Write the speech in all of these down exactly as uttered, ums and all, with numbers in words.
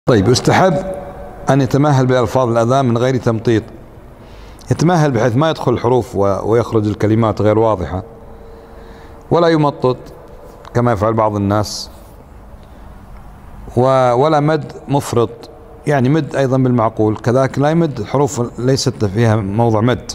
طيب، يستحب أن يتمهل بألفاظ الأذان من غير تمطيط. يتمهل بحيث ما يدخل الحروف ويخرج الكلمات غير واضحة، ولا يمطط كما يفعل بعض الناس، ولا مد مفرط، يعني مد أيضا بالمعقول، كذلك لا يمد حروف ليست فيها موضع مد.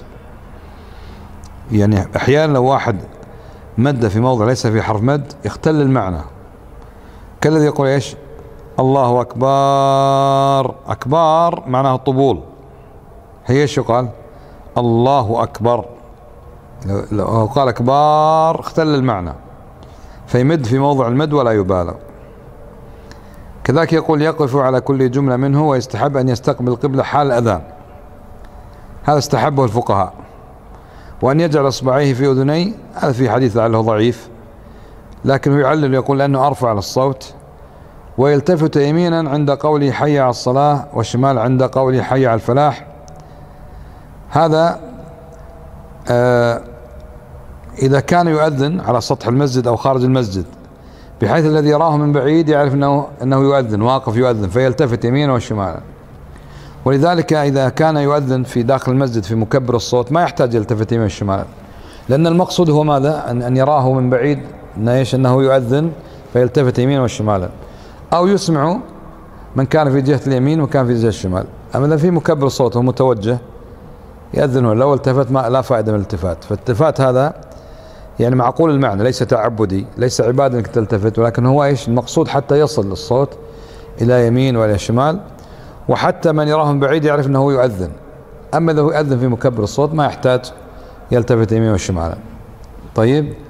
يعني أحيانا لو واحد مد في موضع ليس فيه حرف مد يختل المعنى، كالذي يقول ايش؟ الله أكبر. أكبر معناه الطبول، هي ايش يقال؟ الله أكبر. لو قال أكبر اختل المعنى، فيمد في موضع المد ولا يبالغ. كذلك يقول يقف على كل جملة منه، ويستحب أن يستقبل القبلة حال الأذان، هذا استحبه الفقهاء. وأن يجعل إصبعيه في أذنيه، هذا في حديث لعله ضعيف لكنه يعلل يقول لأنه أرفع للصوت. ويلتفت يمينا عند قوله حي على الصلاة، والشمال عند قوله حي على الفلاح. هذا آه إذا كان يؤذن على سطح المسجد أو خارج المسجد، بحيث الذي يراه من بعيد يعرف أنه أنه يؤذن، واقف يؤذن، فيلتفت يمينا وشمالا. ولذلك إذا كان يؤذن في داخل المسجد في مكبر الصوت ما يحتاج يلتفت يمينا وشمالا، لأن المقصود هو ماذا؟ أن, أن يراه من بعيد أن إيش؟ أنه يؤذن فيلتفت يمينا وشمالا، أو يسمع من كان في جهة اليمين وكان في جهة الشمال. أما إذا في مكبر الصوت وهو متوجه يأذن، لو التفت ما لا فائدة من الالتفات. فالالتفات هذا يعني معقول المعنى، ليس تعبدي، ليس عبادة انك تلتفت، ولكن هو ايش المقصود؟ حتى يصل الصوت الى يمين والى شمال، وحتى من يراه من بعيد يعرف انه يؤذن. اما اذا هو يؤذن في مكبر الصوت ما يحتاج يلتفت يمين وشمالا. طيب.